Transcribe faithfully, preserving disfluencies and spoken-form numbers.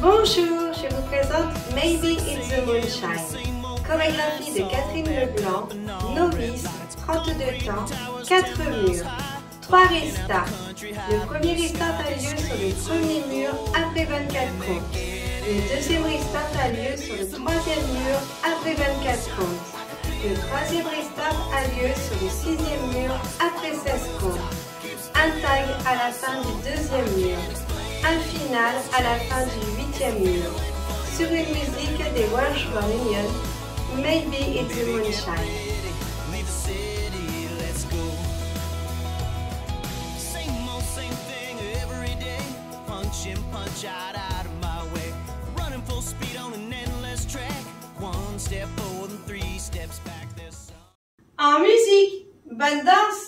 Bonjour, je vous présente Maybe It's the Moonshine. Chorégraphie de Catherine Leblanc, novice, trente-deux ans, quatre murs. trois restarts. Le premier restart a lieu sur le premier mur après vingt-quatre comptes. Le deuxième restart a lieu sur le troisième mur après vingt-quatre comptes. Le troisième restart a lieu sur le sixième mur après seize comptes. Un tag à la fin du deuxième mur. Un final à la fin du huitième mur. Sur une musique des Welsh One Union, Maybe It's the Moonshine. Punch out out of my way, running full speed on an endless track. One step forward and three steps back. En musique, bonne danse!